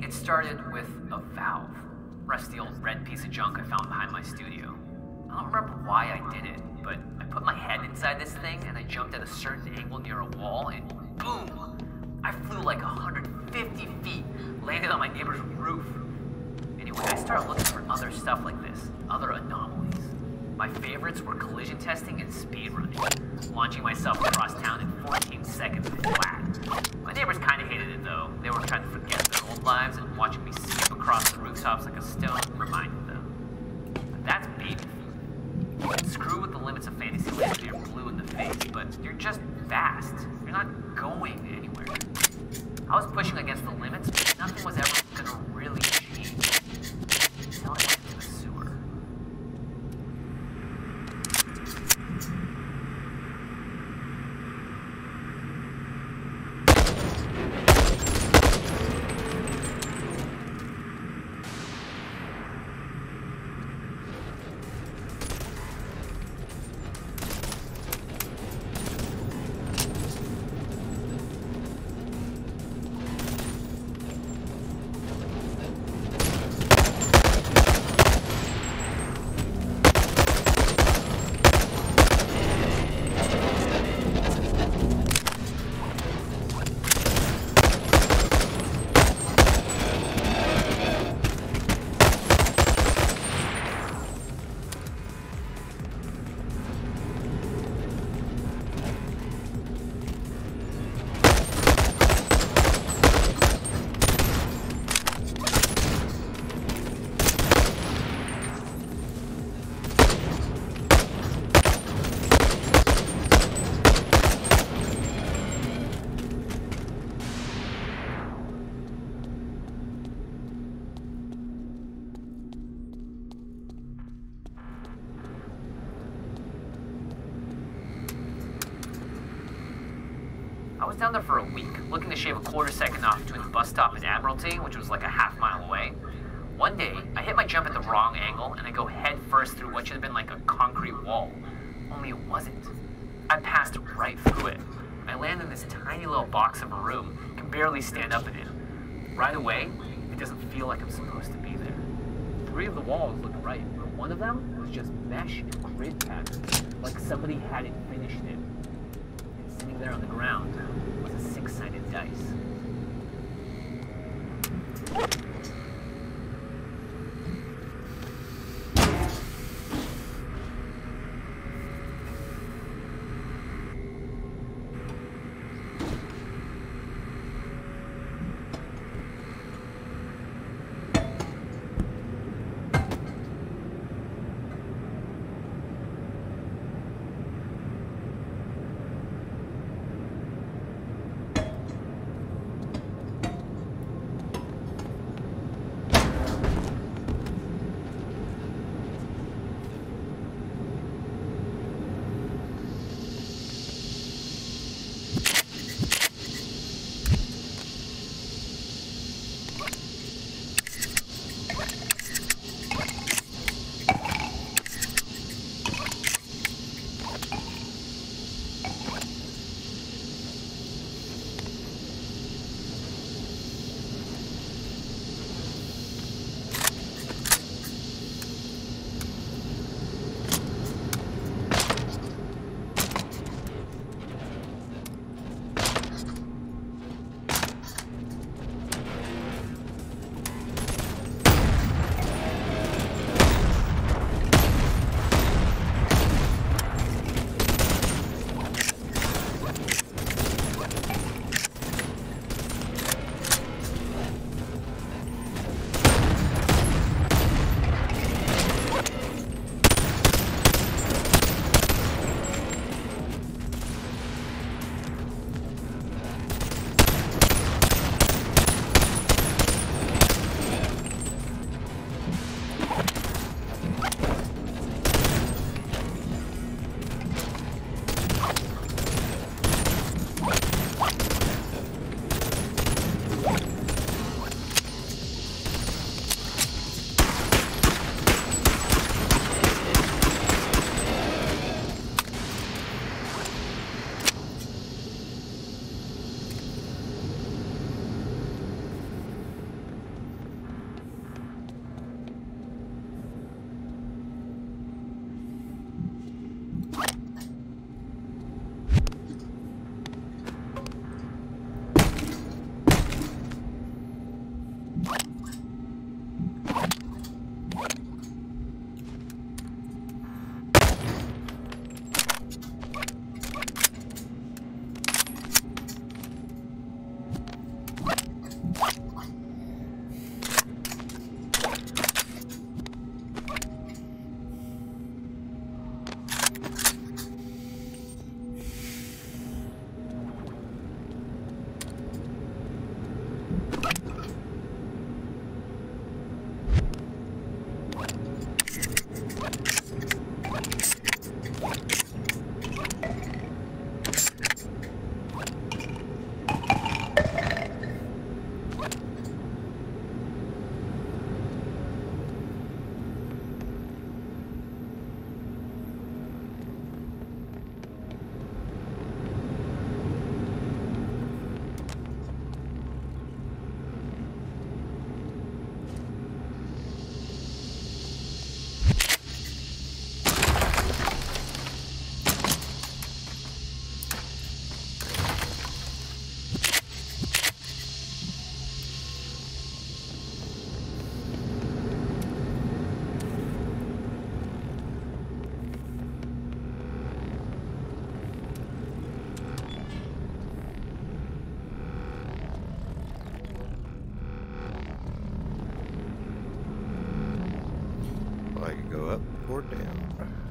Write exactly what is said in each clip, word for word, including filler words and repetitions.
It started with a valve. Rusty old red piece of junk I found behind my studio. I don't remember why I did it, but I put my head inside this thing and I jumped at a certain angle near a wall and boom! I flew like one hundred fifty feet, landed on my neighbor's roof. Anyway, I started looking for other stuff like this, other anomalies. My favorites were collision testing and speed running, launching myself across town in fourteen seconds flat. My neighbors kind of hated it though. They were trying to forget their old lives and watching me skip across the rooftops like a stone reminded them. But that's baby food. You can screw with the limits of Fantasyland when you're blue in the face, but you're just fast. You're not going anywhere. I was pushing against the limits, but nothing was ever gonna really change. Until I went to the sewer. I was down there for a week, looking to shave a quarter second off between the bus stop and Admiralty, which was like a half mile away. One day, I hit my jump at the wrong angle, and I go head first through what should have been like a concrete wall. Only it wasn't. I passed right through it. I land in this tiny little box of a room, can barely stand up in it. Right away, it doesn't feel like I'm supposed to be there. Three of the walls looked right, but one of them was just mesh and grid patterns, like somebody hadn't finished it. Sitting there on the ground was a six-sided dice. or down.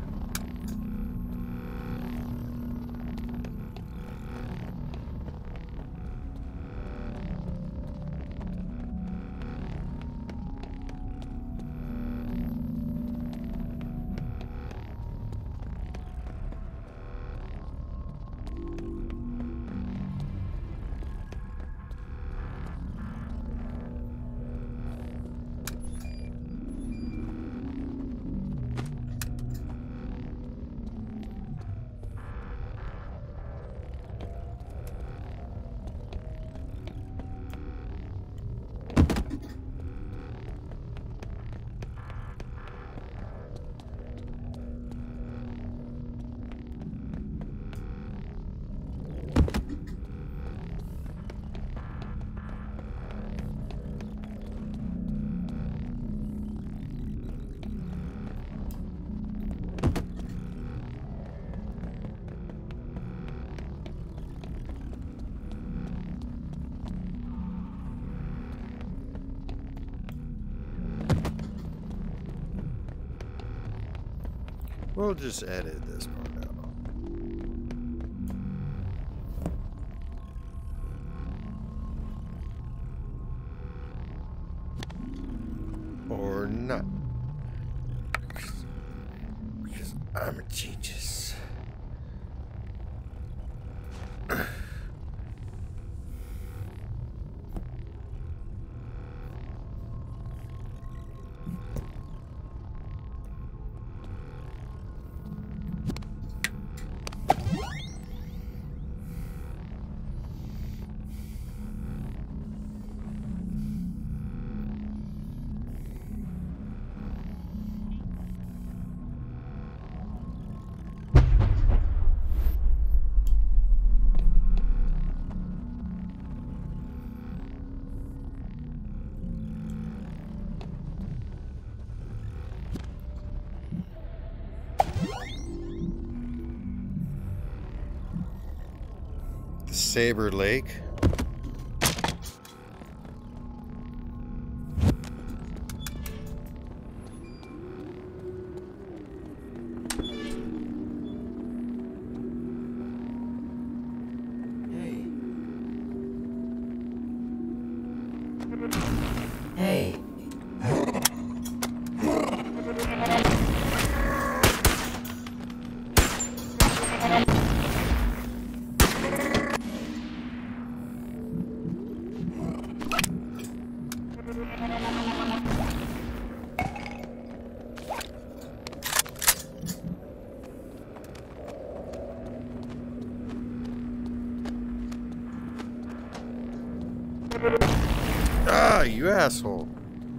We'll just edit this part out. Or not. Because I'm a genius. Saber Lake. Hey. Hey. Ah, you asshole.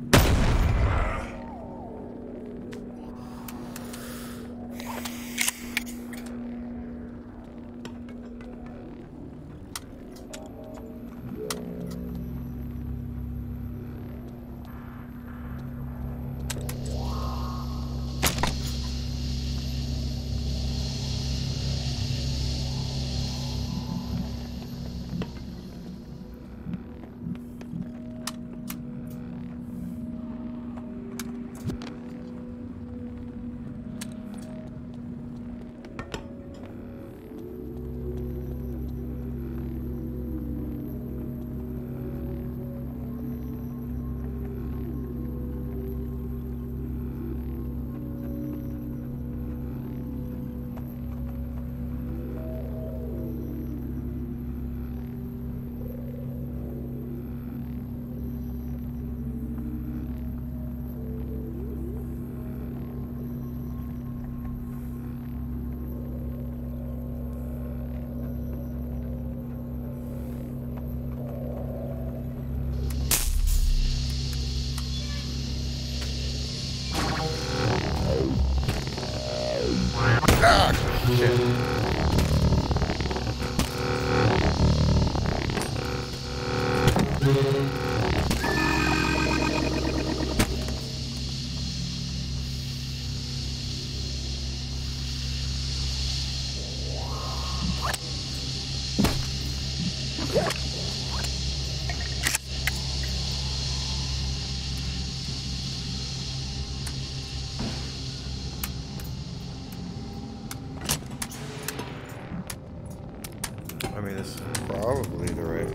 Ah, shit.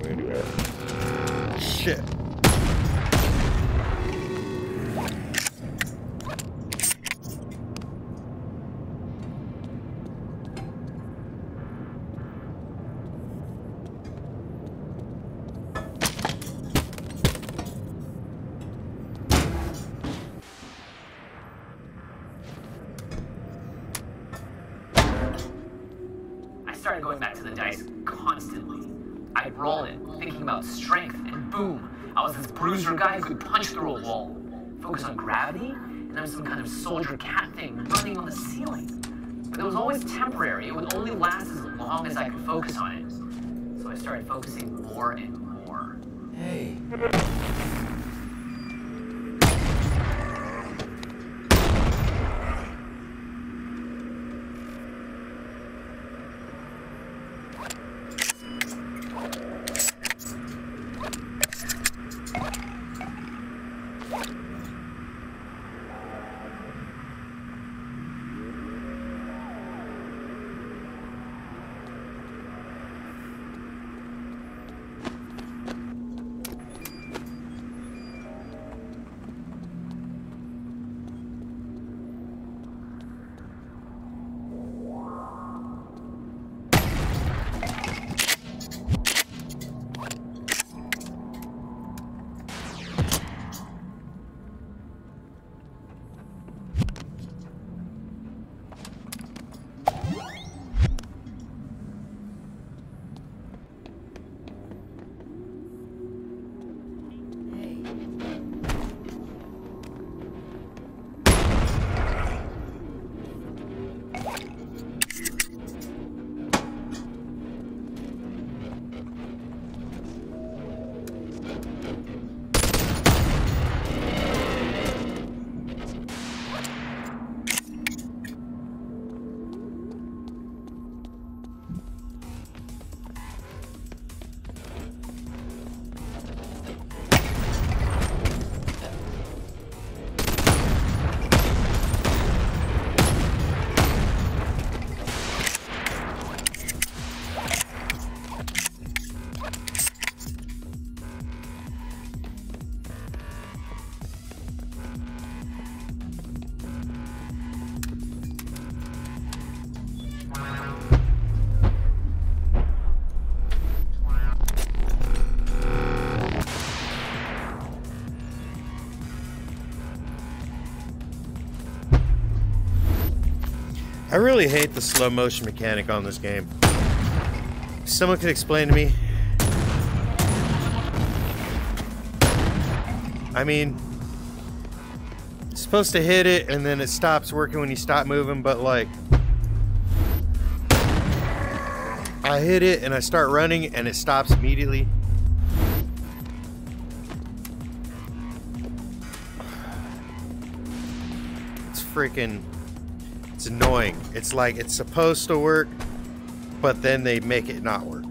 want me to do? Shit. I started going back to the dice constantly. I'd roll it, thinking about strength, and boom, I was this bruiser guy who could punch through a wall. Focus on gravity, and there was some kind of soldier cat thing running on the ceiling. But it was always temporary. It would only last as long as I could focus on it. So I started focusing more and more. Hey. I really hate the slow motion mechanic on this game. If someone could explain to me. I mean, it's supposed to hit it and then it stops working when you stop moving, but like, I hit it and I start running and it stops immediately. It's freaking... It's annoying. It's like it's supposed to work, but then they make it not work.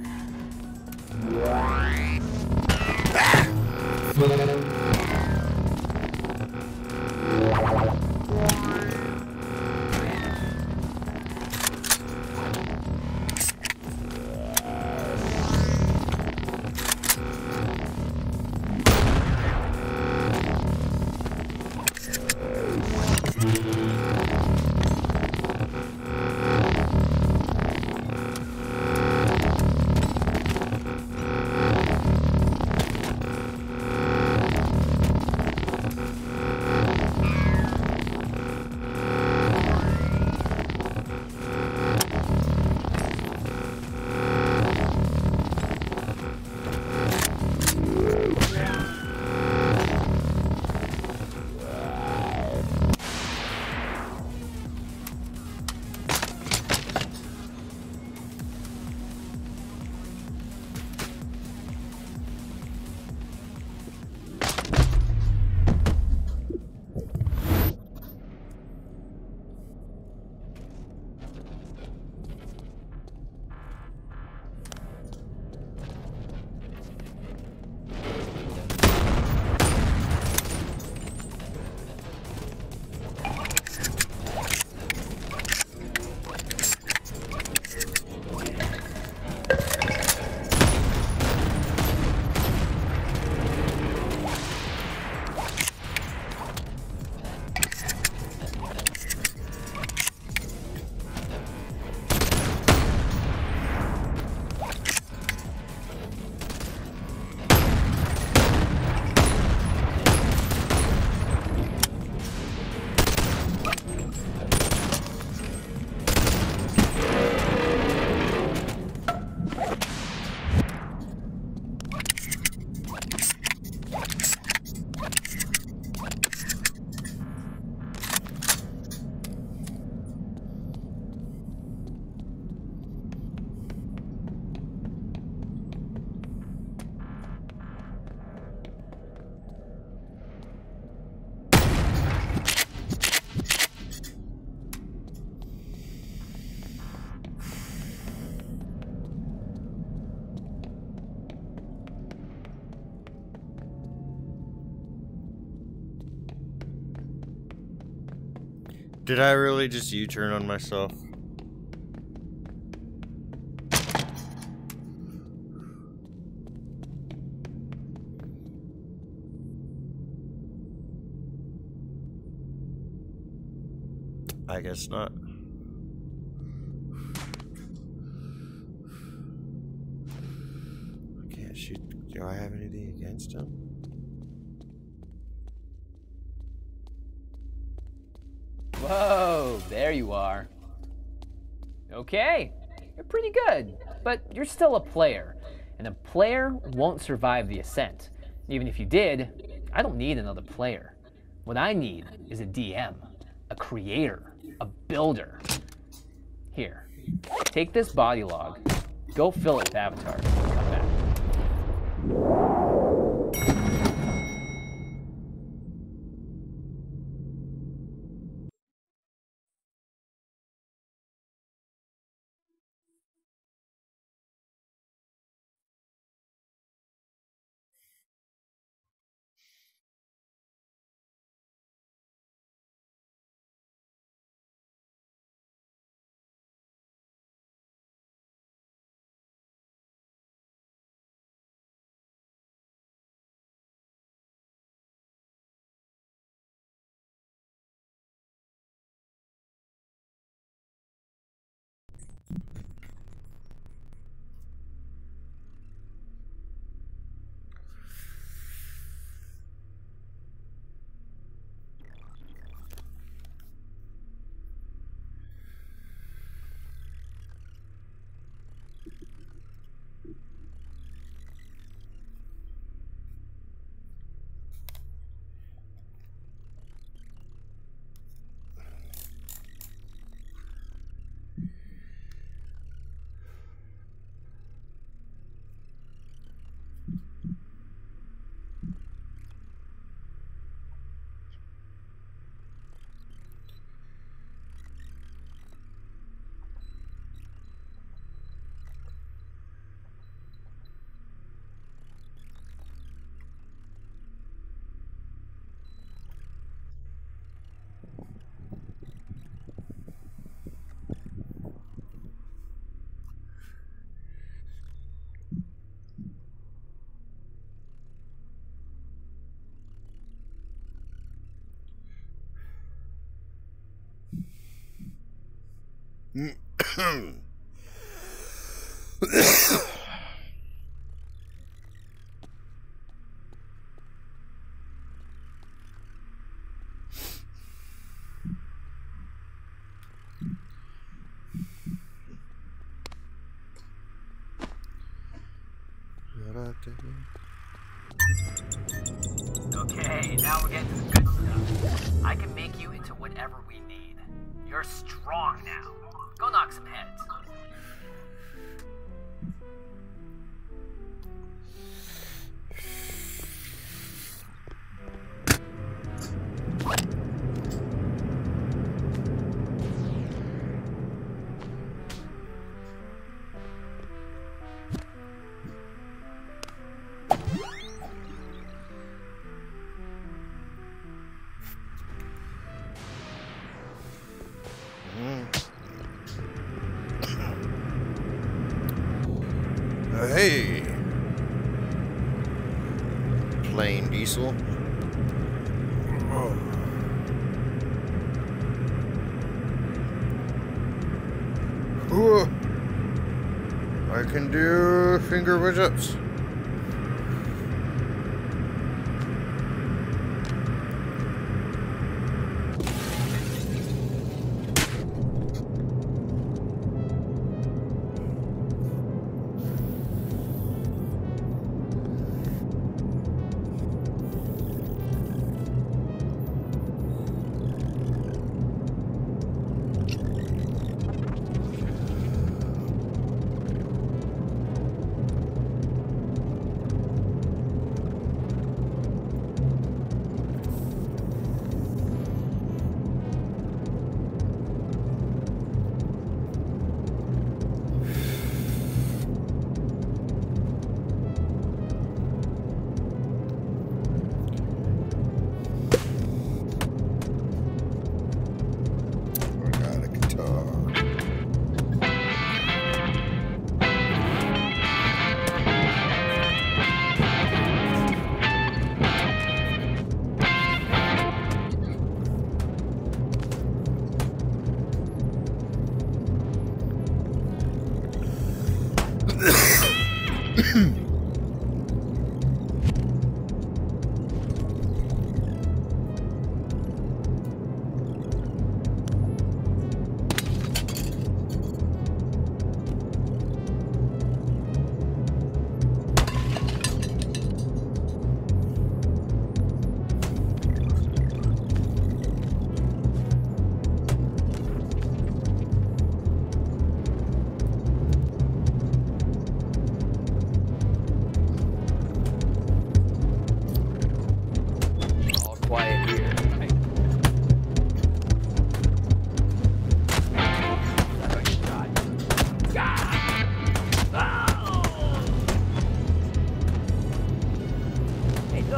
Did I really just U-turn on myself? I guess not. I can't shoot. Do I have anything against him? Whoa, there you are. Okay, you're pretty good, but you're still a player, and a player won't survive the ascent. Even if you did, I don't need another player. What I need is a D M, a creator, a builder. Here, take this body log, go fill it with avatars, and come back. Okay, now we're getting to the good stuff. I can make you into whatever we need. You're strong now. Go knock some heads. Hey, plain diesel. Oh. Ooh. I can do finger push-ups.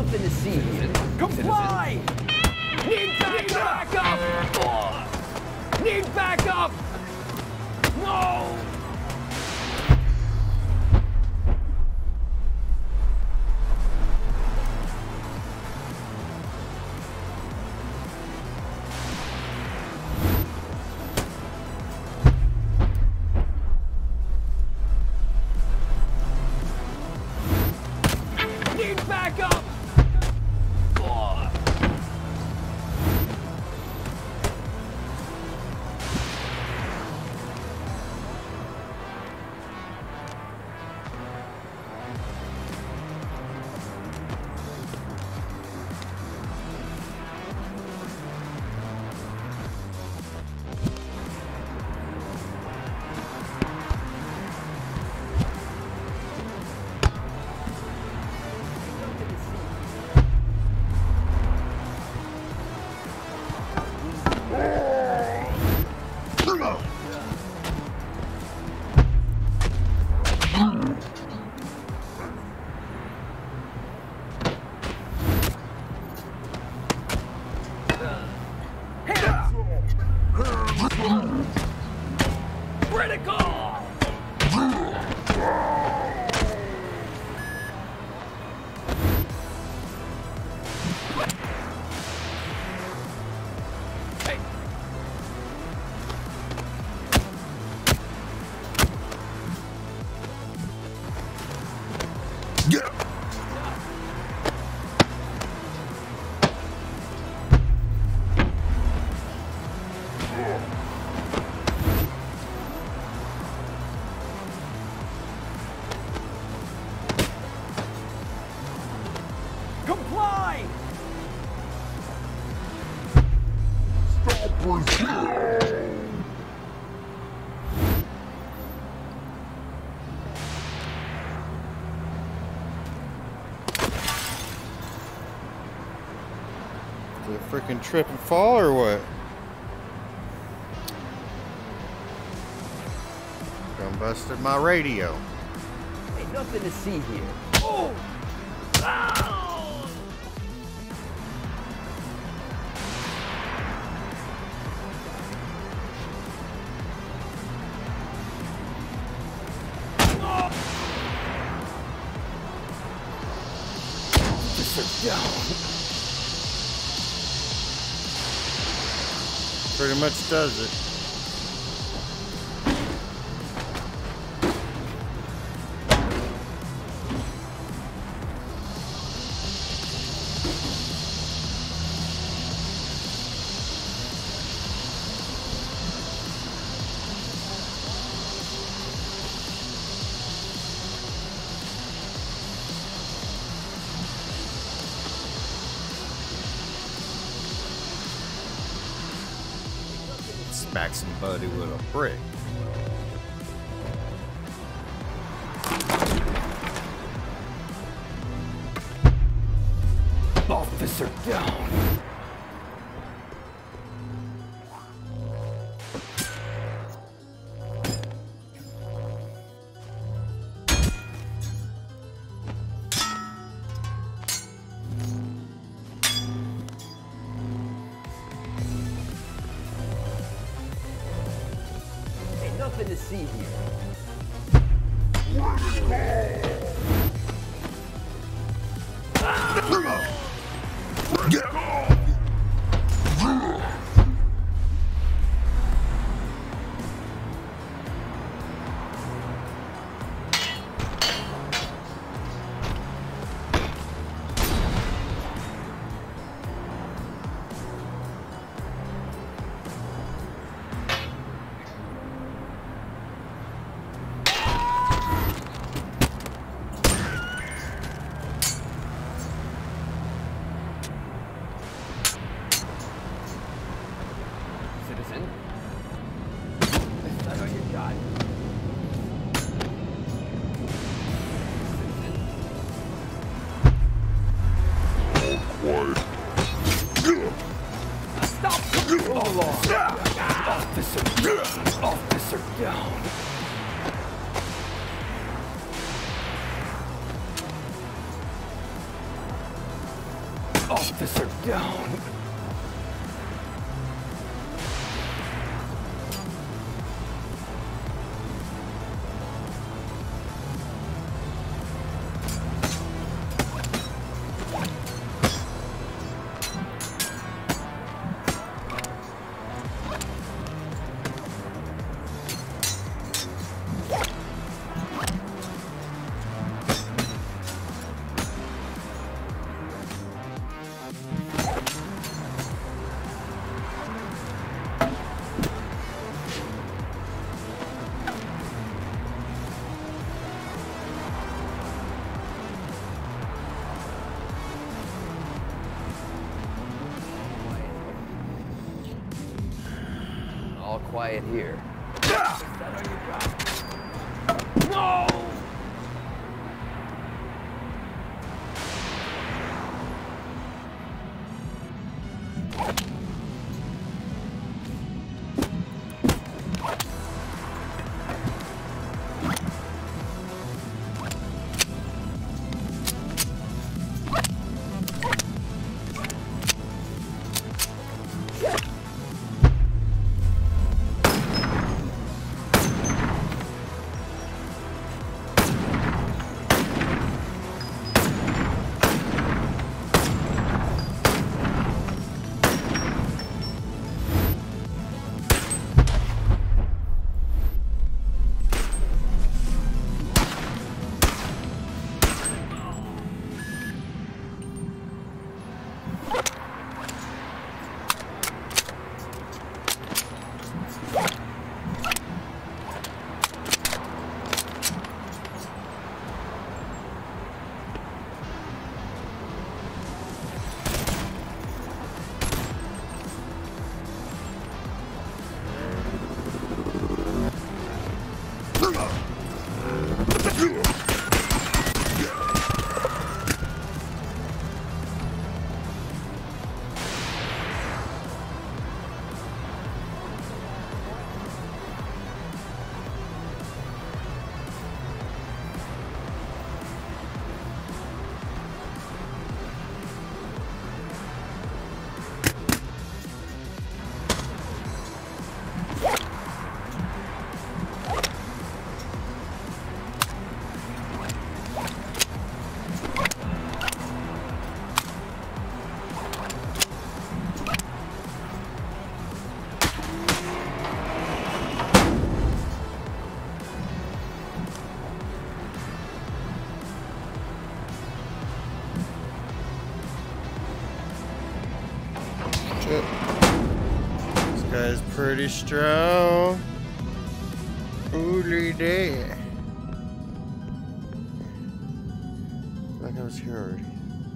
Nothing to see here. Comply! Need backup! Backup! Need backup! No! Need backup! Critical! Hey. Yeah. Comply! Stop resisting. Did I freaking trip and fall or what? Done busted my radio. Ain't nothing to see here. Oh! Ow! Sit down. Pretty much does it. Smack somebody with a brick. Officer down. Nothing to see here. Officer down. All quiet here. No! Shit. This guy's pretty strong. Holy day. Like I was here already.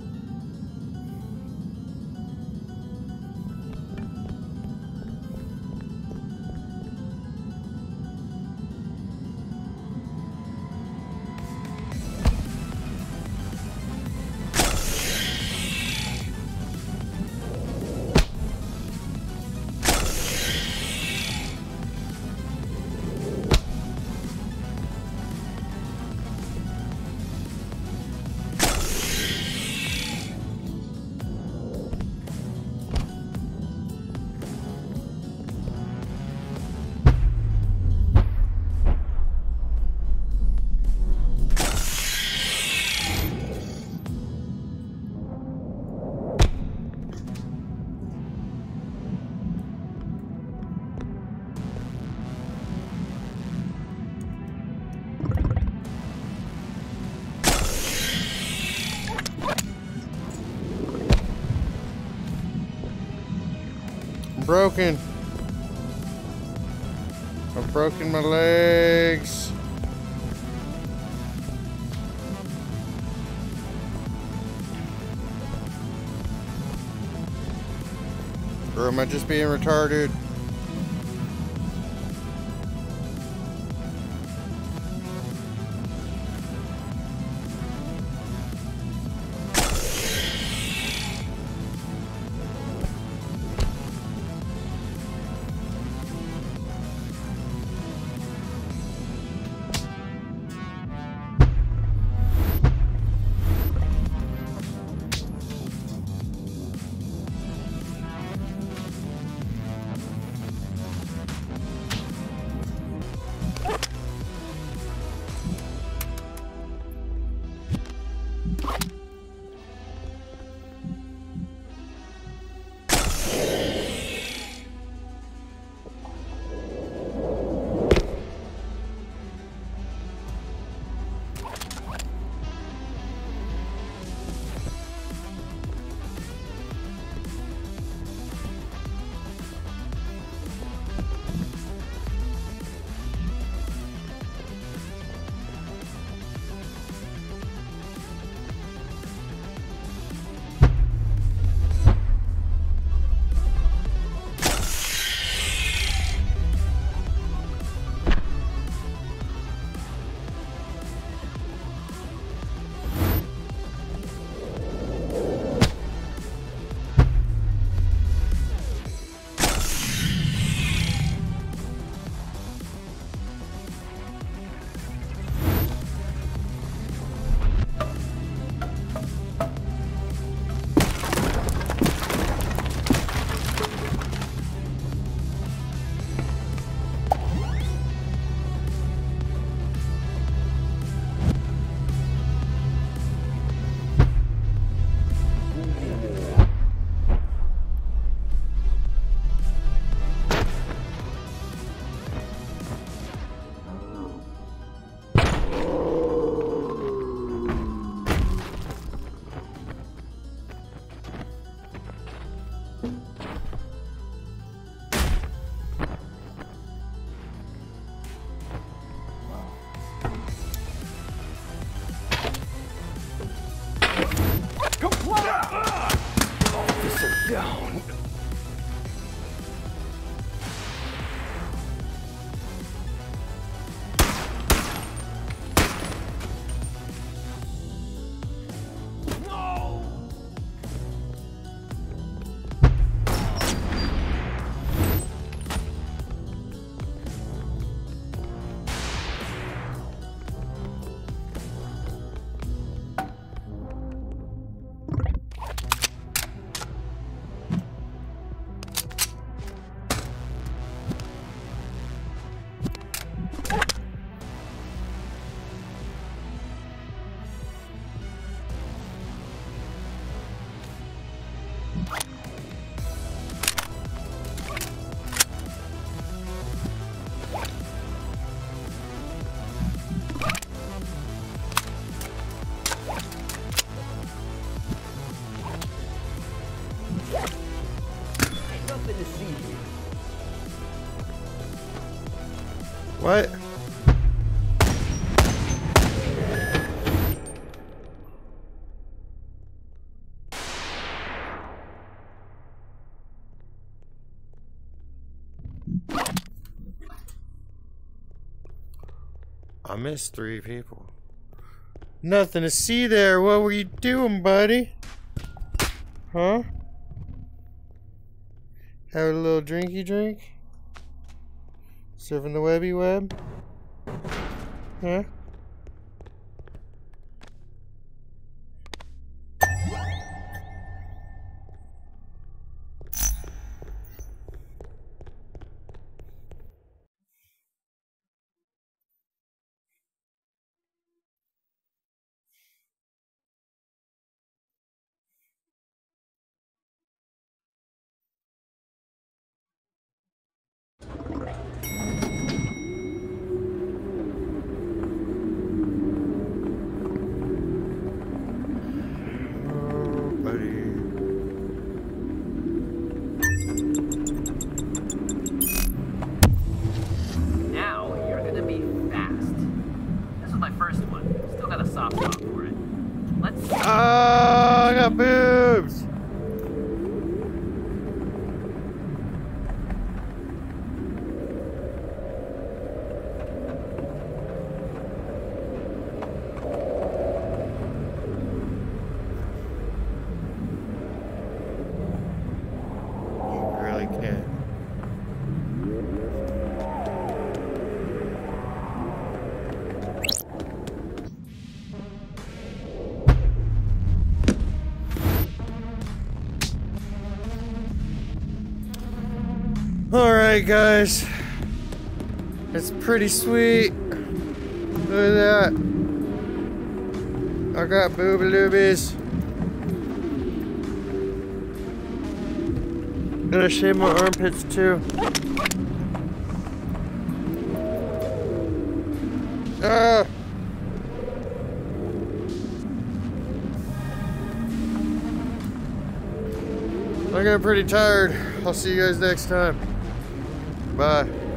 Broken. I've broken my legs. Or am I just being retarded? Don't. What? I missed three people. Nothing to see there. What were you doing, buddy? Huh? Have a little drinky drink? Surfing the webby web? Huh? Oh, I got boobs. You really can't. Alright guys, it's pretty sweet. Look at that. I got booby loobies. Gonna shave my armpits too. Ah! I got pretty tired. I'll see you guys next time. Bye.